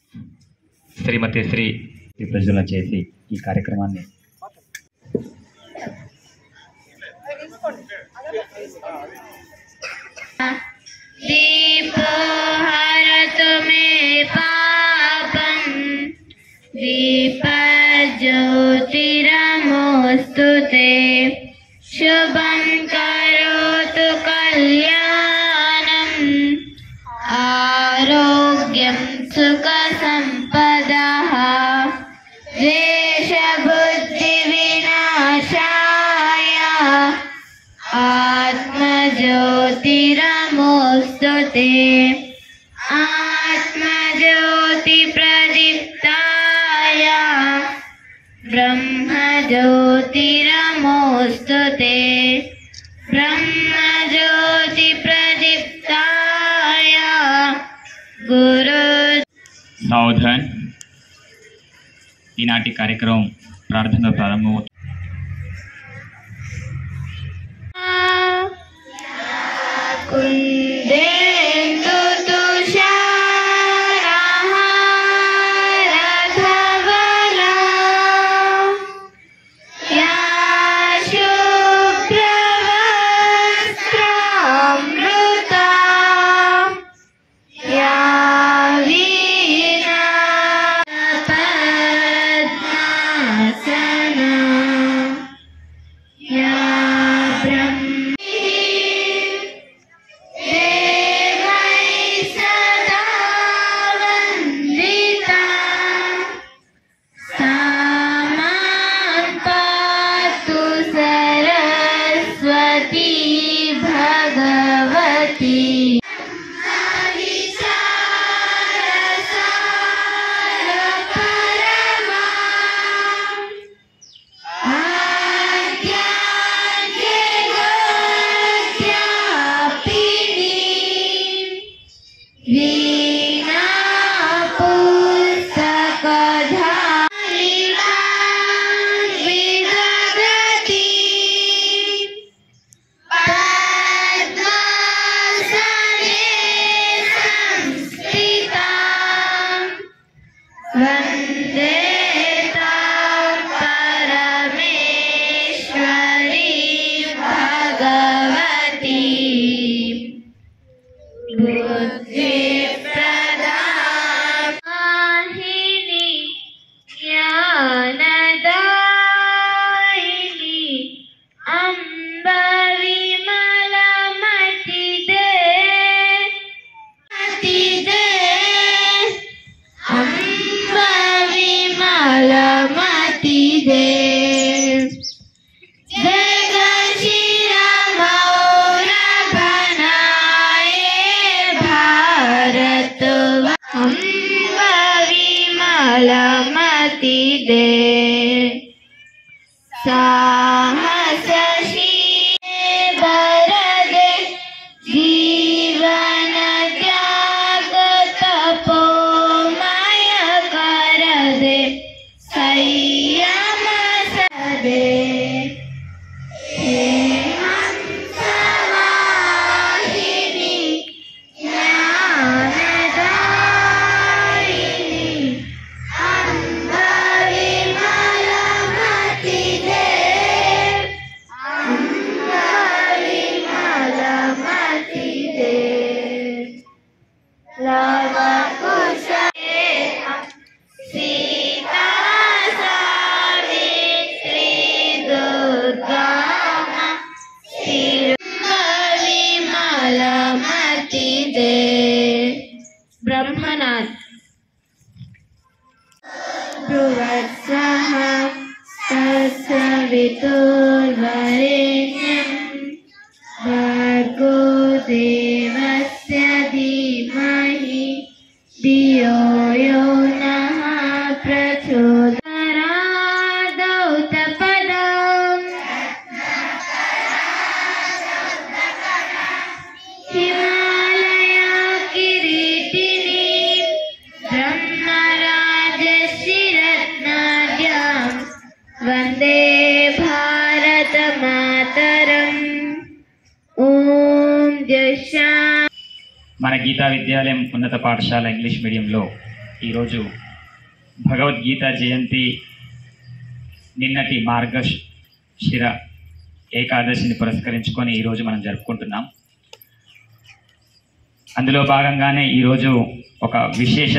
శ్రీమతి శ్రీ ప్రజల చేసి ఈ కార్యక్రమాన్ని दीपो हरतु मे पापं दीपज्योतिरमोऽस्तु ते शुभं करोतु कल्याणम् आरोग्यं सुखसम्पदः द्वेषबुद्धिविनाशाय आत्मज्योतिरमोऽस्तु ते आत्मज्योतिप्रदीप्ताय ब्रह्मज्योतिरमोऽस्तु ते ब्रह्मज्योतिप्रदीप्ताय गुरु సావధాన్. ఈనాటి కార్యక్రమం ప్రార్థన ప్రారంభమవుతుంది. कुन्देन्दु तुषारहारधवला या शुभ्रवस्त्रामृता या वीणापद्मासना या सदा वन्दिता सा मां पातु सरस्वती भगवती वीणा पुस्तकधारिका विदधती पद्मासने संस्थिता वन्दे तां परमेश्वरी भगवती बुद्धिप्रदायिनी ज्ञानदायिनी अम्ब विमलमतिदे अम्ब विमलमतिदे अम्ब विमलमति दे साहसशीले वरदे जीवन त्याग तपोमय कर दे संयम सदे हंसवाहिनी सीता सावित्री दुर्गा विमलमति दे ब्रह्मनाथ भ्रुवत्सः तत्सवितुर्वरेण्यं भर्गो देवस्य धीमहि धियो यो नः प्रचोदयात् हिमालया किरीटिनी ब्रह्मराजस्य रत्नाद्यां वन्दे भारत मातरम् ओम जय शांति। మన గీతా విద్యాలయం ఉన్నత పాఠశాల ఇంగ్లీష్ మీడియంలో ఈరోజు భగవద్గీత జయంతి నిన్నటి మార్గశిర ఏకాదశిని పురస్కరించుకొని ఈరోజు మనం జరుపుకుంటున్నాం. అందులో భాగంగానే ఈరోజు ఒక విశేష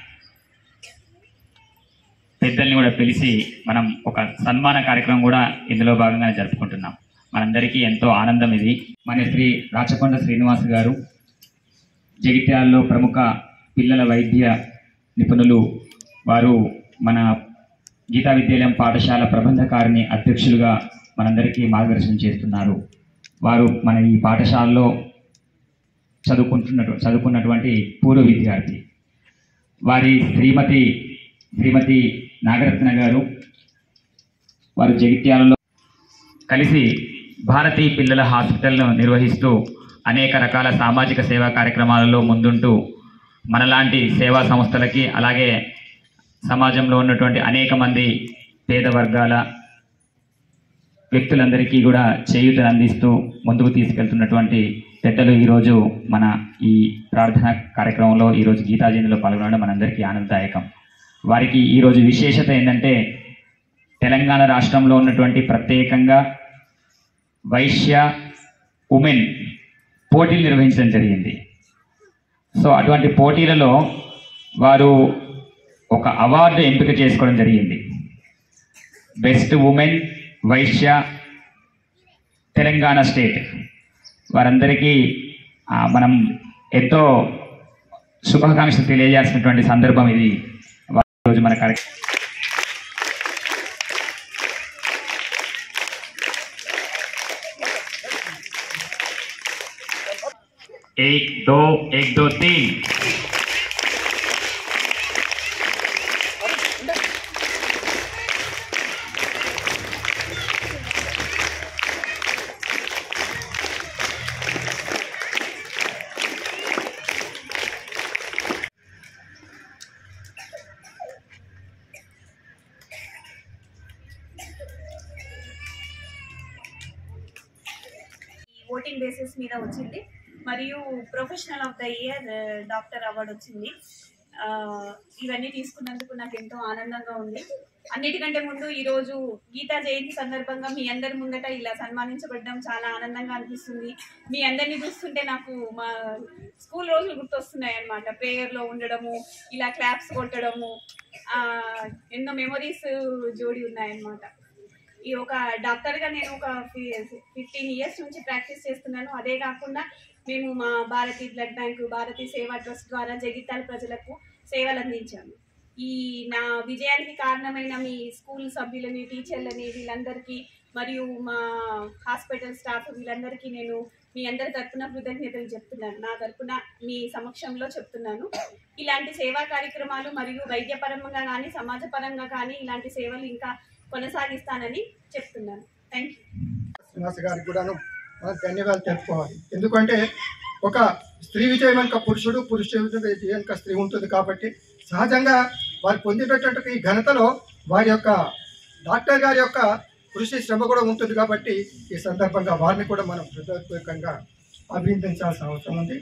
పెద్దల్ని కూడా పిలిచి మనం ఒక సన్మాన కార్యక్రమం కూడా ఇందులో భాగంగానే జరుపుకుంటున్నాం. మనందరికీ ఎంతో ఆనందం ఇది. మన శ్రీ రాచకొండ శ్రీనివాస్ గారు జగిత్యాలలో ప్రముఖ పిల్లల వైద్య నిపుణులు. వారు మన గీతా విద్యాలయం పాఠశాల ప్రబంధకారిణి అధ్యక్షులుగా మనందరికీ మార్గదర్శనం చేస్తున్నారు. వారు మన ఈ పాఠశాలలో చదువుకున్నటువంటి పూర్వ విద్యార్థి. వారి శ్రీమతి నాగరత్న గారు, వారు జగిత్యాలలో కలిసి భారతీ పిల్లల హాస్పిటల్ను నిర్వహిస్తూ అనేక రకాల సామాజిక సేవా కార్యక్రమాలలో ముందుంటూ మనలాంటి సేవా సంస్థలకి, అలాగే సమాజంలో ఉన్నటువంటి అనేక మంది పేద వర్గాల వ్యక్తులందరికీ కూడా చేయూతను అందిస్తూ ముందుకు తీసుకెళ్తున్నటువంటి పెద్దలు ఈరోజు మన ఈ ప్రార్థన కార్యక్రమంలో ఈరోజు గీతా జయంతిలో పాల్గొనడం మనందరికీ ఆనందదాయకం. వారికి ఈరోజు విశేషత ఏంటంటే, తెలంగాణ రాష్ట్రంలో ఉన్నటువంటి ప్రత్యేకంగా వైశ్య ఉమెన్ పోటీలు నిర్వహించడం జరిగింది. సో అటువంటి పోటీలలో వారు ఒక అవార్డు ఎంపిక చేసుకోవడం జరిగింది. Best women Vaishya Telangana state. వారందరికీ మనం ఎంతో శుభాకాంక్షలు తెలియజేయాల్సినటువంటి సందర్భం ఇది. రోజు మన కార్యక్రమం एक दो तीन. ఓటింగ్ బేసిస్ మీద వచ్చింది. మరియు professional of the year doctor award వచ్చింది. ఇవన్నీ తీసుకున్నందుకు నాకు ఎంతో ఆనందంగా ఉంది. అన్నిటికంటే ముందు ఈరోజు గీతా జయంతి సందర్భంగా మీ అందరి ముందట ఇలా సన్మానించబడడం చాలా ఆనందంగా అనిపిస్తుంది. మీ అందరినీ చూస్తుంటే నాకు మా స్కూల్ రోజులు గుర్తొస్తున్నాయి అన్నమాట. ప్రేయర్లో ఉండడము, ఇలా క్లాప్స్ కొట్టడము, ఎన్నో మెమొరీస్ జోడి ఉన్నాయన్నమాట. ఈ ఒక డాక్టర్గా నేను ఒక 15 ఇయర్స్ నుంచి ప్రాక్టీస్ చేస్తున్నాను. అదే కాకుండా మేము మా భారతీ బ్లడ్ బ్యాంకు, భారతీ సేవా ట్రస్ట్ ద్వారా జగిత్యాల ప్రజలకు సేవలు అందించాము. ఈ నా విజయానికి కారణమైన మీ స్కూల్ సభ్యులని, టీచర్లని, వీళ్ళందరికీ మరియు మా హాస్పిటల్ స్టాఫ్ వీళ్ళందరికీ నేను మీ అందరి తరఫున కృతజ్ఞతలు చెప్తున్నాను. నా తరఫున మీ సమక్షంలో చెప్తున్నాను. ఇలాంటి సేవా కార్యక్రమాలు మరియు వైద్యపరంగా కానీ సమాజపరంగా కానీ ఇలాంటి సేవలు ఇంకా కొనసాగిస్తానని చెప్తున్నాను. Thank you. శ్రీనివాస్ గారికి కూడాను మనం ధన్యవాదాలు తెలుపుకోవాలి. ఎందుకంటే ఒక స్త్రీ విజయం వెనుక పురుషుడు, పురుషుడు విజయం వెనుక స్త్రీ ఉంటుంది. కాబట్టి సహజంగా వారు పొందినటువంటి ఈ ఘనతలో వారి యొక్క డాక్టర్ గారి యొక్క కృషి శ్రమ కూడా ఉంటుంది. కాబట్టి ఈ సందర్భంగా వారిని కూడా మనం హృదయపూర్వకంగా అభినందించాల్సిన అవసరం ఉంది.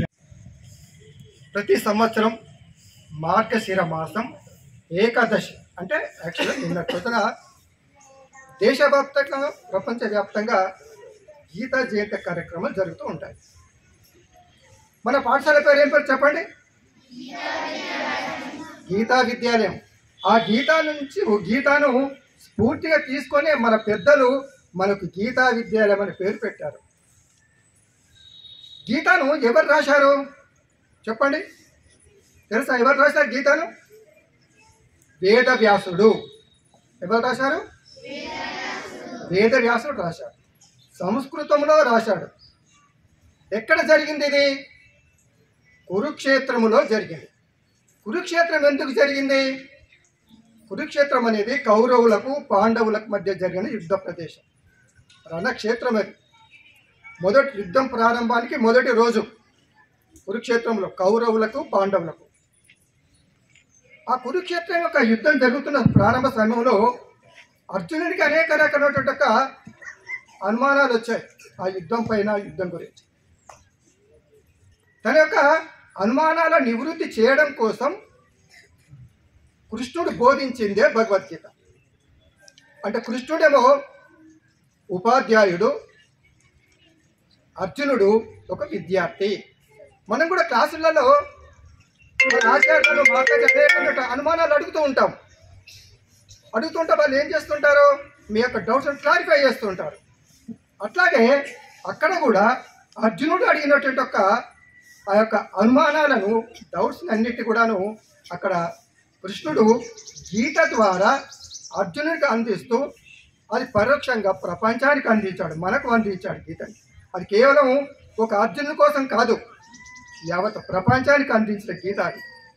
ప్రతి సంవత్సరం మార్గశిర మాసం ఏకాదశి అంటే యాక్చువల్గా నిన్న రోజున దేశవ్యాప్తంగా ప్రపంచవ్యాప్తంగా గీతా జయంతి కార్యక్రమాలు జరుగుతూ ఉంటాయి. మన పాఠశాల పేరు ఏం పేరు చెప్పండి? గీతా విద్యాలయం. ఆ గీతాను స్ఫూర్తిగా తీసుకొని మన పెద్దలు మనకు గీతా విద్యాలయం అనే పేరు పెట్టారు. గీతాను ఎవరు రాశారు చెప్పండి? తెలుసా ఎవరు రాశారు గీతాను? వేదవ్యాసుడు. ఎవరు రాశారు? వేదవ్యాసుడు రాశాడు. సంస్కృతంలో రాశాడు. ఎక్కడ జరిగింది ఇది? కురుక్షేత్రములో జరిగింది. కురుక్షేత్రం ఎందుకు జరిగింది? కురుక్షేత్రం అనేది కౌరవులకు పాండవులకు మధ్య జరిగిన యుద్ధ ప్రదేశం, రణక్షేత్రం. అది మొదటి యుద్ధం ప్రారంభానికి మొదటి రోజు కురుక్షేత్రంలో కౌరవులకు పాండవులకు. ఆ కురుక్షేత్రం యొక్క యుద్ధం జరుగుతున్న ప్రారంభ సమయంలో అర్జునుడికి అనేక రకాలైనటువంటి అనుమానాలు వచ్చాయి ఆ యుద్ధం పైన, యుద్ధం గురించి. తన యొక్క అనుమానాల నివృత్తి చేయడం కోసం కృష్ణుడు బోధించిందే భగవద్గీత. అంటే కృష్ణుడేమో ఉపాధ్యాయుడు, అర్జునుడు ఒక విద్యార్థి. మనం కూడా క్లాసులలో మన ఆచార్యులు మాట్లాడే అనేక అనుమానాలు అడుగుతుంటే వాళ్ళు ఏం చేస్తుంటారు, మీ యొక్క డౌట్స్ క్లారిఫై చేస్తుంటారు. అట్లాగే అక్కడ కూడా అర్జునుడు అడిగినటువంటి ఆ యొక్క అనుమానాలను, డౌట్స్ అన్నిటి కూడాను అక్కడ కృష్ణుడు గీత ద్వారా అర్జునుడికి అందిస్తూ అది పరోక్షంగా ప్రపంచానికి అందించాడు, మనకు అందించాడు గీతని. అది కేవలం ఒక అర్జునుడి కోసం కాదు, యావత్ ప్రపంచానికి అందించిన గీత అది.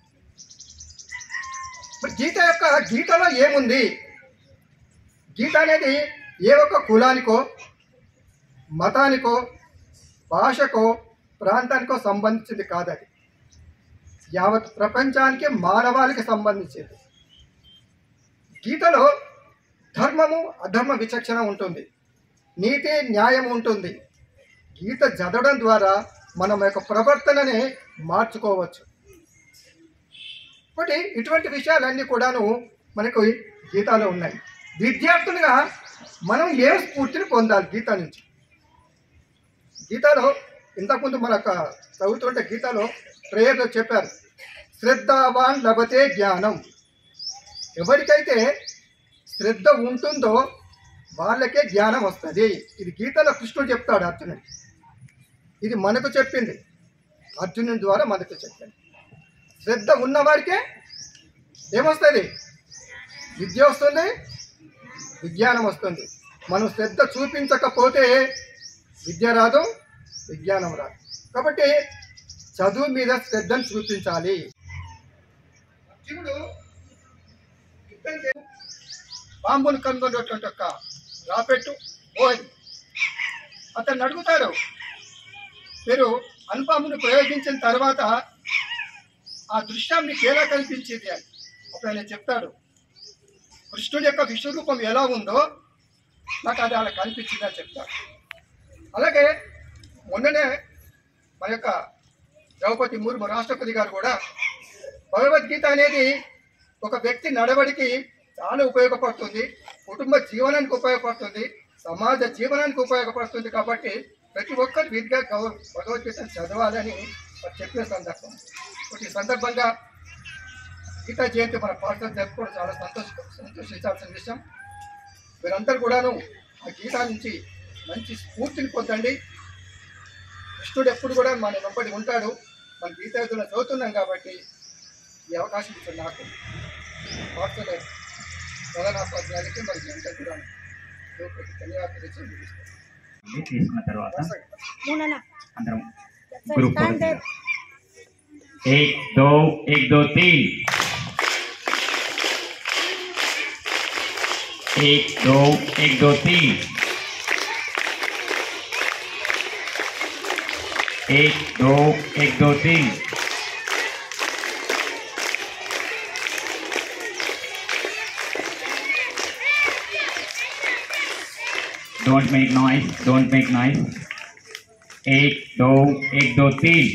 మరి గీతలో ఏముంది? గీత అనేది ఏ ఒక్క కులానికో, మతానికో, భాషకో, ప్రాంతానికో సంబంధించింది కాదు. అది యావత్ ప్రపంచానికి, మానవాళికి సంబంధించింది. గీతలో ధర్మము అధర్మ విచక్షణ ఉంటుంది, నీతి న్యాయం ఉంటుంది. గీత చదవడం ద్వారా మనం యొక్క ప్రవర్తనని మార్చుకోవచ్చు. కాబట్టి ఇటువంటి విషయాలన్నీ కూడాను మనకు గీతాలో ఉన్నాయి. విద్యార్థులుగా మనం ఏ స్ఫూర్తిని పొందాలి గీత నుంచి? గీతాలో ఇంతకుముందు మనకు చదువుతుంటే గీతాలో ప్రేయర్లో చెప్పారు, శ్రద్ధావాన్ లభతే జ్ఞానం. ఎవరికైతే శ్రద్ధ ఉంటుందో వాళ్ళకే జ్ఞానం వస్తుంది. ఇది గీతలో కృష్ణుడు చెప్తాడు అర్జునుడికి. ఇది మనకు చెప్పింది, అర్జునుడి ద్వారా మనకు చెప్పింది. శ్రద్ధ ఉన్నవారికే ఏమొస్తుంది? విద్య వస్తుంది, విజ్ఞానం వస్తుంది. మనం శ్రద్ధ చూపించకపోతే విద్య రాదు, విజ్ఞానం రాదు. కాబట్టి చదువు మీద శ్రద్ధను చూపించాలి. అర్జునుడు బాంబును కనుగొన్నటువంటి ఒక రాపెట్టు ఓది అతన్ని అడుగుతారు, మీరు అణుబాంబును ప్రయోగించిన తర్వాత ఆ దృశ్యం మీకు ఎలా కనిపించింది అని. అప్పుడు ఆయన చెప్తాడు, కృష్ణుడి యొక్క విశ్వరూపం ఎలా ఉందో నాకు అది అలా కనిపించింది అని చెప్తాడు. అలాగే మొన్ననే మన యొక్క ద్రౌపది ముర్ము రాష్ట్రపతి గారు కూడా భగవద్గీత అనేది ఒక వ్యక్తి నడవడికి చాలా ఉపయోగపడుతుంది, కుటుంబ జీవనానికి ఉపయోగపడుతుంది, సమాజ జీవనానికి ఉపయోగపడుతుంది. కాబట్టి ప్రతి ఒక్కరు విధిగా భగవద్గీతను చదవాలని చెప్పిన సందర్భం. ఈ సందర్భంగా గీతా జయంతి మన పాఠశాల జరుపుకోవడం చాలా సంతోషించాల్సిన విషయం. మీరందరూ కూడాను ఆ గీతా నుంచి మంచి స్ఫూర్తిని పొందండి. కృష్ణుడు ఎప్పుడు కూడా మన వెంబడి ఉంటాడు. మన గీతాయుధులను చదువుతున్నాం కాబట్టి ఈ అవకాశం ఇచ్చిన నాకు పాఠశాల ప్రధానోపాధ్యాయులకి మరి మీ అందరూ కూడా ధన్యవాదాలు తీసుకున్న తర్వాత అందరం group 1 2 1 2 3 1 2 1 2 3 1 2 1 2 3 Don't make noise. Don't make noise. 1 2 1 2 3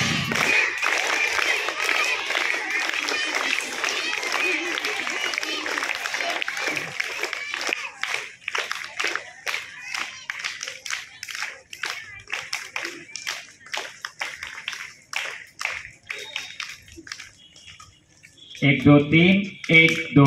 1 2 3 1 2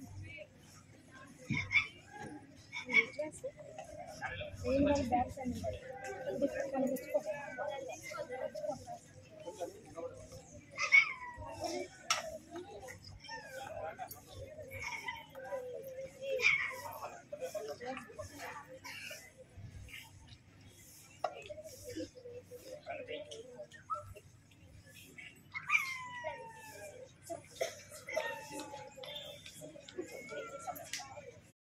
Same like that.